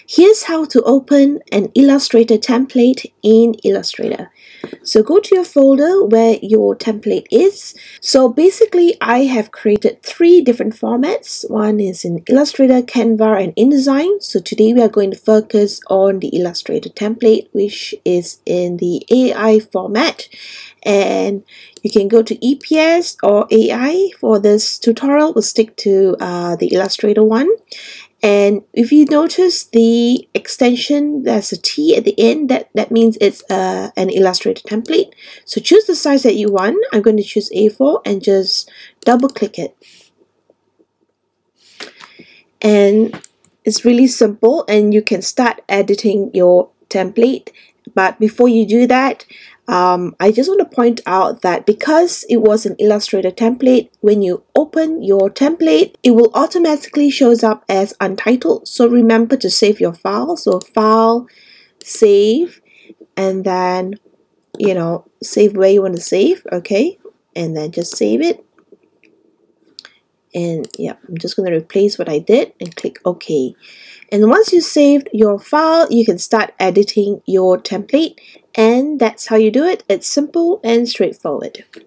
Here's how to open an Illustrator template in Illustrator. So go to your folder where your template is. So basically I have created 3 different formats. One is in Illustrator, Canva and InDesign. So today we are going to focus on the Illustrator template, which is in the AI format. And you can go to EPS or AI. For this tutorial, we'll stick to the Illustrator one. And if you notice the extension, there's a T at the end, that means it's an Illustrator template. So choose the size that you want. I'm going to choose A4 and just double click it. And it's really simple and you can start editing your template. But before you do that, I just want to point out that because it was an Illustrator template, when you open your template, it will automatically shows up as untitled. So remember to save your file. So File, Save, and then, save where you want to save, okay? And then just save it. And yeah, I'm just going to replace what I did and click OK. And once you saved your file, you can start editing your template. And that's how you do it. It's simple and straightforward.